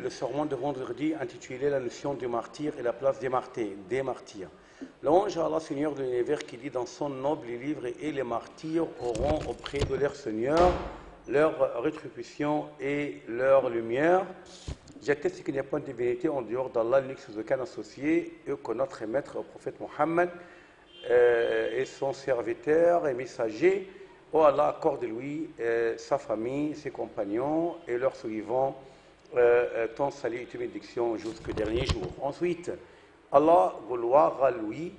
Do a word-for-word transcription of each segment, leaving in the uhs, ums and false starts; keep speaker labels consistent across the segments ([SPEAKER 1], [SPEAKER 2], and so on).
[SPEAKER 1] le sermon de vendredi intitulé La notion du martyr et la place des martyrs. Des martyrs. Louange à Allah, Seigneur de l'univers, qui dit dans son noble livre: et les martyrs auront auprès de leur Seigneur leur rétribution et leur lumière. J'atteste qu'il n'y a pas de divinité en dehors d'Allah, l'unique sous aucun associé, et que notre maître, le prophète Mohammed, euh, et son serviteur et messager. Oh Allah, accorde-lui euh, sa famille, ses compagnons et leurs suivants, euh, ton salut et tes bénédictions jusqu'au dernier jour. Ensuite, Allah, gloire à lui,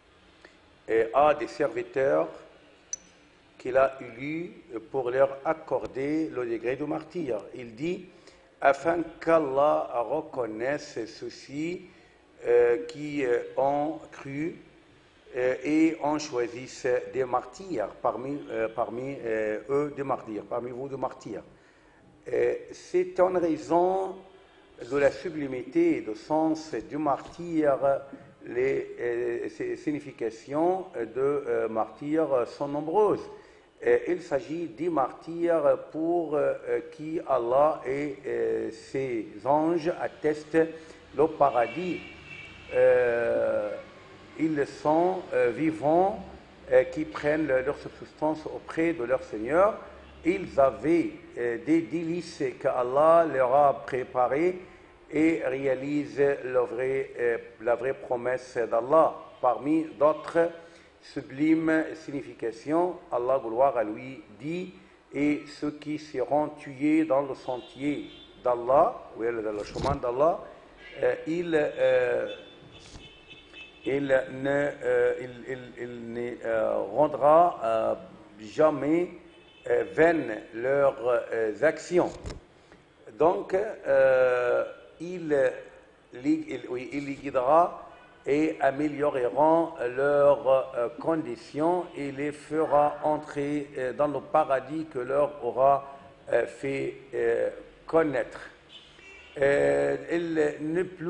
[SPEAKER 1] et a des serviteurs qu'il a élus pour leur accorder le degré de martyr. Il dit, afin qu'Allah reconnaisse ceux-ci euh, qui euh, ont cru euh, et ont choisi des martyrs, parmi, euh, parmi euh, eux des martyrs, parmi vous des martyrs. C'est en raison de la sublimité et du sens du martyr, les euh, significations de euh, martyr sont nombreuses. Et il s'agit des martyrs pour euh, qui Allah et euh, ses anges attestent le paradis. Euh, ils sont euh, vivants, euh, qui prennent leur subsistance auprès de leur Seigneur. Ils avaient euh, des délices qu'Allah leur a préparées et réalisent la vraie, euh, la vraie promesse d'Allah. Parmi d'autres sublimes significations, Allah, gloire à lui, dit: et ceux qui seront tués dans le sentier d'Allah, ou dans le chemin d'Allah, euh, il, euh, il ne, euh, il, il, il ne euh, rendra euh, jamais euh, vaines leurs euh, actions. Donc, euh, il, il, oui, il les guidera et amélioreront leurs euh, conditions et les fera entrer euh, dans le paradis que leur aura euh, fait euh, connaître. Euh, il n'est plus,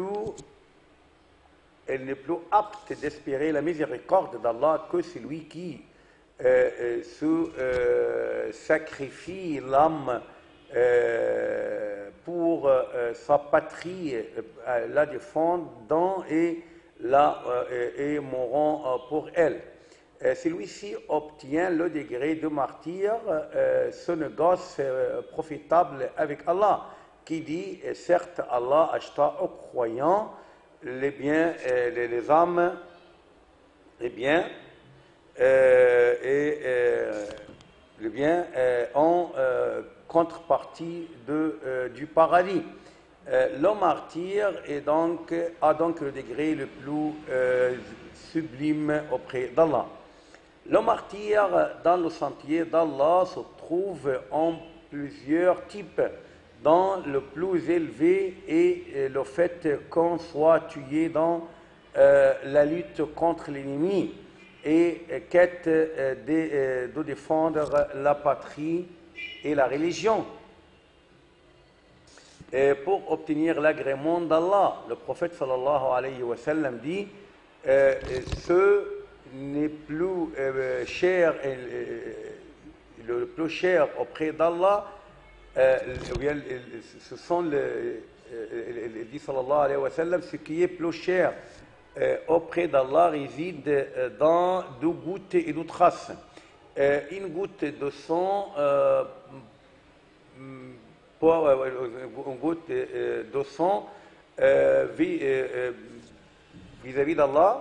[SPEAKER 1] il n'est plus apte d'espérer la miséricorde d'Allah que celui qui euh, se euh, sacrifie l'âme euh, pour euh, sa patrie, euh, la défendant et là euh, et mourant euh, pour elle. Euh, Celui-ci obtient le degré de martyr, euh, ce négoce euh, profitable avec Allah, qui dit, et certes, Allah acheta aux croyants les biens, euh, les, les âmes, les biens, euh, et euh, les biens euh, en euh, contrepartie de, euh, du paradis. Euh, le martyr est donc, a donc le degré le plus euh, sublime auprès d'Allah. Le martyr dans le sentier d'Allah se trouve en plusieurs types, dont le plus élevé est le fait qu'on soit tué dans euh, la lutte contre l'ennemi et quête euh, de, euh, de défendre la patrie et la religion. Et pour obtenir l'agrément d'Allah, le prophète sallallahu alayhi wa sallam dit euh, ce n'est plus euh, cher, euh, le plus cher auprès d'Allah, euh, ce sont le, euh, il dit sallallahu alayhi wa sallam, ce qui est plus cher euh, auprès d'Allah réside euh, dans deux gouttes et deux traces. Euh, une goutte de sang euh, pour euh, une goutte euh, de sang euh, vis-à-vis d'Allah,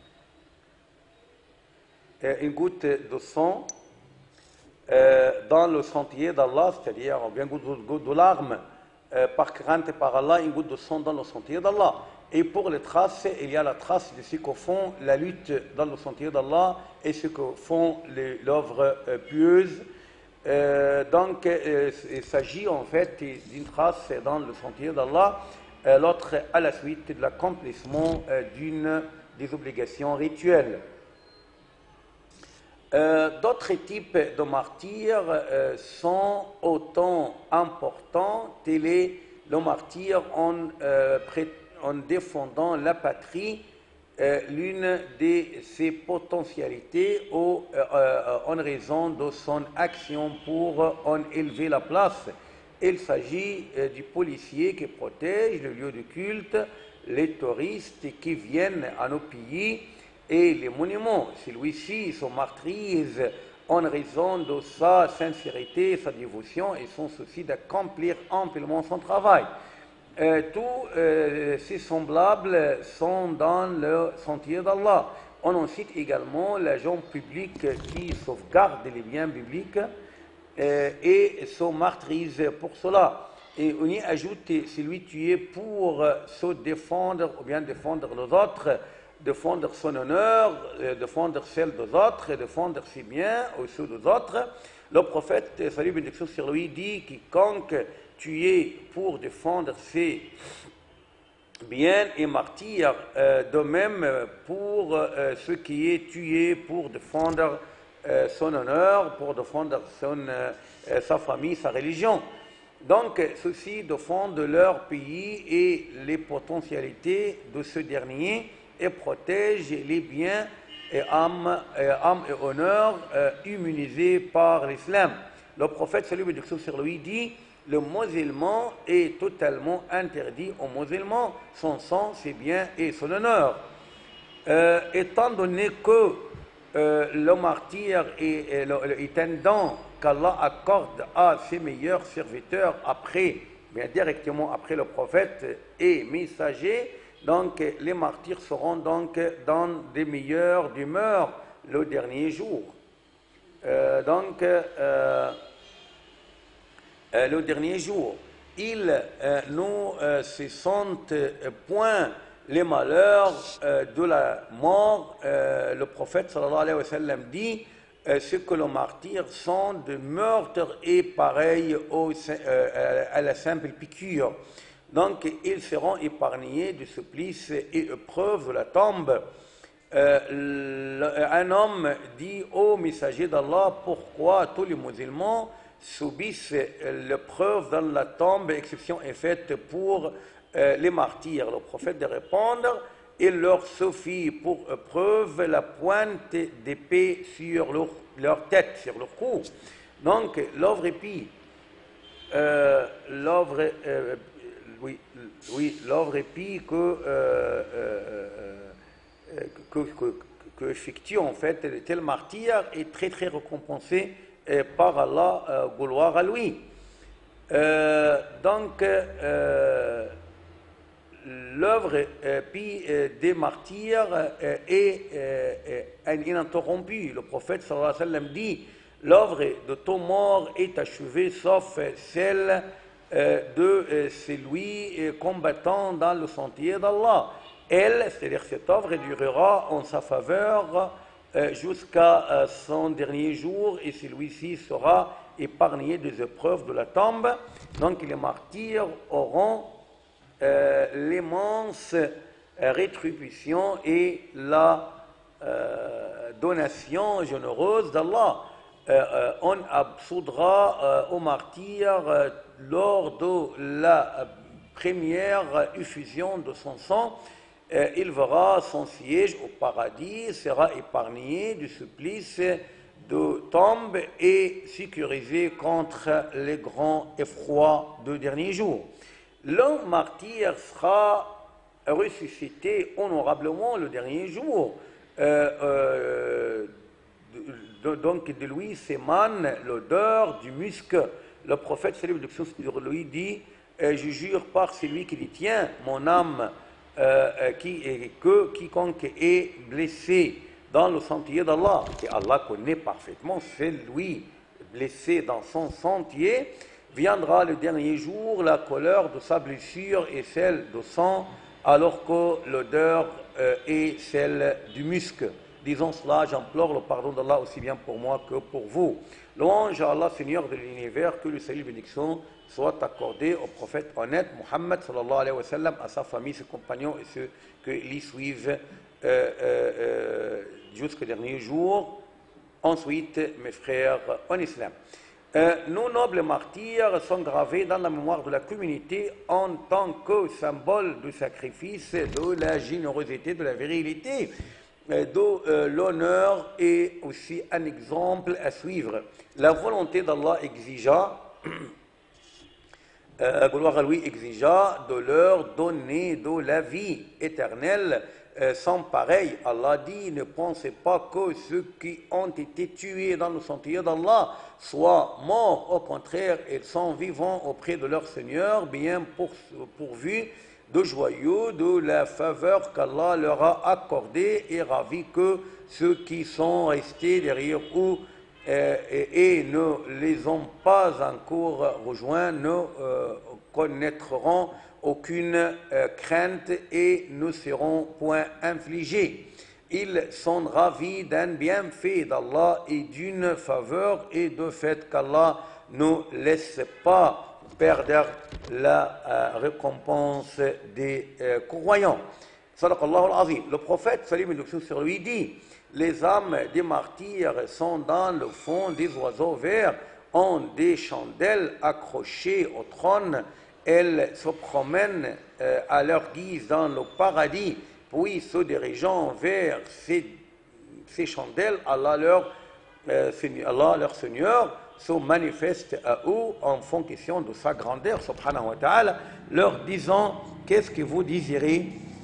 [SPEAKER 1] euh, une goutte de sang euh, dans le sentier d'Allah, c'est-à-dire bien une goutte, goutte de larmes euh, par crainte par Allah, une goutte de sang dans le sentier d'Allah. Et pour les traces, il y a la trace de ce que font la lutte dans le sentier d'Allah et ce que font l'œuvre euh, pieuse. Euh, donc, euh, il s'agit en fait d'une trace dans le sentier d'Allah, euh, l'autre à la suite de l'accomplissement euh, d'une des obligations rituelles. Euh, D'autres types de martyrs euh, sont autant importants, tel est le martyr en, euh, en défendant la patrie. Euh, l'une de ses potentialités ou euh, euh, en raison de son action pour en élever la place Il s'agit euh, du policier qui protège le lieu de culte, les touristes qui viennent à nos pays et les monuments. Celui-ci se martyrise en raison de sa sincérité, sa dévotion et son souci d'accomplir amplement son travail. Euh, tous euh, ces semblables sont dans le sentier d'Allah. On en cite également l'agent public qui sauvegarde les biens bibliques euh, et se martyrise pour cela. Et on y ajoute celui tué pour se défendre ou bien défendre les autres, défendre son honneur, défendre celle des autres, défendre ses biens au ceux des autres. Le prophète, salut bénédiction sur lui, dit quiconque tué pour défendre ses biens est martyr, euh, de même pour euh, ce qui est tué pour défendre euh, son honneur, pour défendre son, euh, sa famille, sa religion. Donc, ceux-ci défendent leur pays et les potentialités de ce dernier et protègent les biens et âmes, et, âmes et honneurs euh, immunisés par l'islam. Le prophète, salut et bénédiction sur lui, dit le musulman est totalement interdit aux musulmans, son sang, ses biens et son honneur. Euh, étant donné que euh, le martyr est, est, est un don qu'Allah accorde à ses meilleurs serviteurs après, bien directement après le prophète et messager, donc les martyrs seront donc dans des meilleures humeurs le dernier jour. Euh, donc, euh, euh, le dernier jour, ils euh, ne euh, se sentent point les malheurs euh, de la mort. Euh, le prophète sallallahu alayhi wa sallam dit euh, ce que les martyrs sont de meurtres et pareil au, euh, à la simple piqûre. Donc, ils seront épargnés de supplices et épreuves de la tombe. Euh, un homme dit au messager d'Allah, pourquoi tous les musulmans subissent l'épreuve dans la tombe, exception est faite pour euh, les martyrs. Le prophète de répondre, il leur suffit pour preuve la pointe d'épée sur leur, leur tête, sur leur cou. Donc, l'œuvre épie, euh, l'œuvre, euh, oui, oui, l'œuvre épie que, euh, euh, euh, que, que, que effectue en fait de tel martyr est très très récompensé euh, par Allah, euh, gloire à lui. Euh, donc, euh, l'œuvre euh, puis, euh, des martyrs euh, est euh, ininterrompue. Le prophète sallallahu alayhi wa sallam dit l'œuvre de tout mort est achevée sauf celle euh, de euh, celui euh, combattant dans le sentier d'Allah. Elle, c'est-à-dire cette œuvre, durera en sa faveur euh, jusqu'à euh, son dernier jour et celui-ci sera épargné des épreuves de la tombe. Donc les martyrs auront Euh, l'immense euh, rétribution et la euh, donation généreuse d'Allah. Euh, euh, on absoudra euh, aux martyrs euh, lors de la première effusion de son sang. Euh, il verra son siège au paradis, sera épargné du supplice de tombe et sécurisé contre les grands effrois du dernier jour. Le martyr sera ressuscité honorablement le dernier jour. Euh, euh, de, donc de lui s'émane l'odeur du musc. Le prophète, salut de lui, dit euh, je jure par celui qui détient mon âme, euh, qui, que quiconque est blessé dans le sentier d'Allah, que Allah connaît parfaitement, c'est lui blessé dans son sentier, viendra le dernier jour la couleur de sa blessure et celle de sang, alors que l'odeur euh, est celle du musc. Disons cela, j'implore le pardon d'Allah aussi bien pour moi que pour vous. Louange à Allah, Seigneur de l'univers, que le salut et bénédiction soit accordé au prophète honnête, Muhammad sallallahu alayhi wa sallam, à sa famille, ses compagnons et ceux qui l'y suivent euh, euh, euh, jusqu'au dernier jour. Ensuite, mes frères en islam. Euh, nos nobles martyrs sont gravés dans la mémoire de la communauté en tant que symbole de sacrifice, de la générosité, de la virilité, euh, de euh, l'honneur et aussi un exemple à suivre. La volonté d'Allah exigea euh, gloire à lui, exigea de leur donner de la vie éternelle euh, sans pareil. Allah dit, ne pensez pas que ceux qui ont été tués dans le sentier d'Allah soient morts. Au contraire, ils sont vivants auprès de leur Seigneur, bien pour, pourvus de joyaux, de la faveur qu'Allah leur a accordée, et ravis que ceux qui sont restés derrière eux euh, et, et ne les ont pas encore rejoints ne euh, connaîtront aucune euh, crainte et ne seront point infligés. Ils sont ravis d'un bienfait d'Allah et d'une faveur, et de fait qu'Allah ne laisse pas perdre la euh, récompense des euh, croyants. Sadaqallahu al-Azim. Le prophète, salim et sur lui, dit: les âmes des martyrs sont dans le fond des oiseaux verts, ont des chandelles accrochées au trône. Elles se promènent euh, à leur guise dans le paradis, puis se dirigeant vers ces, ces chandelles, Allah leur, euh, Allah leur Seigneur se manifeste à eux en fonction de sa grandeur, subhanahu wa ta'ala, leur disant: qu'est-ce que vous désirez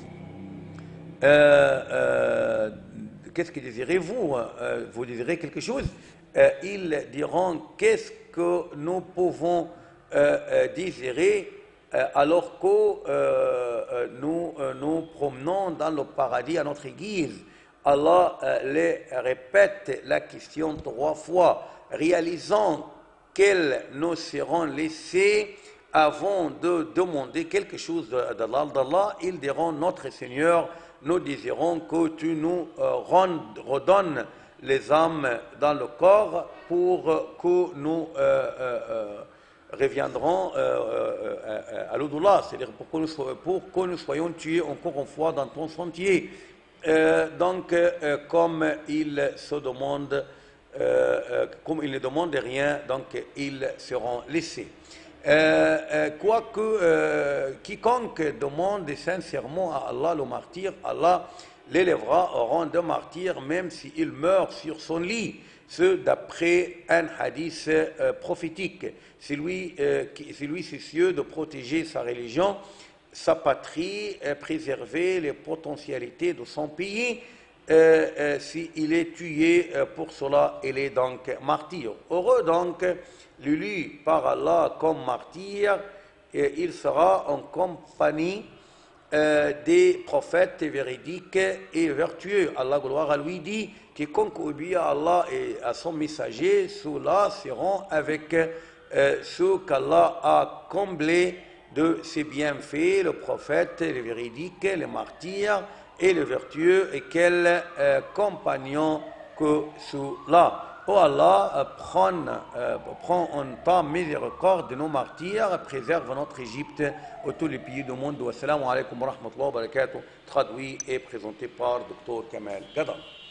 [SPEAKER 1] euh, euh, qu'est-ce que désirez-vous euh, Vous désirez quelque chose euh, Ils diront: qu'est-ce que nous pouvons euh, euh, désirer euh, alors que euh, euh, nous euh, nous promenons dans le paradis à notre guise? Allah euh, les répète la question trois fois, réalisant qu'elles nous seront laissées avant de demander quelque chose d'Allah. Ils diront: notre Seigneur, nous désirons que tu nous euh, redonnes les âmes dans le corps pour que nous euh, euh, reviendrons euh, euh, euh, à l'au-delà, c'est-à-dire pour que, nous soyons, pour que nous soyons tués encore une fois dans ton sentier. Euh, donc, euh, comme ils se demandent, euh, euh, comme ils ne demandent rien, donc ils seront laissés. Euh, euh, Quoique euh, quiconque demande sincèrement à Allah le martyr, Allah l'élèvera au rang de martyr, même s'il meurt sur son lit. Ce d'après un hadith euh, prophétique. C'est lui, euh, c'est lui soucieux de protéger sa religion, sa patrie, euh, préserver les potentialités de son pays. Euh, euh, S'il est tué euh, pour cela, il est donc martyr. Heureux donc l'élu par Allah comme martyr, et il sera en compagnie euh, des prophètes véridiques et vertueux. Allah, gloire à lui, dit: quiconque obéit à Allah et à son messager, ceux-là seront avec euh, ceux qu'Allah a comblés de ses bienfaits, le prophète, les véridiques, les martyrs et les vertueux, et quel euh, compagnon que ceux-là. Oh Allah, euh, prends, euh, prends en ta miséricorde de nos martyrs, préserve notre Égypte et tous les pays du monde. Wassalamu alaikum wa rahmatullahi wa barakatuh, traduit et présenté par Docteur Kamal Gadar.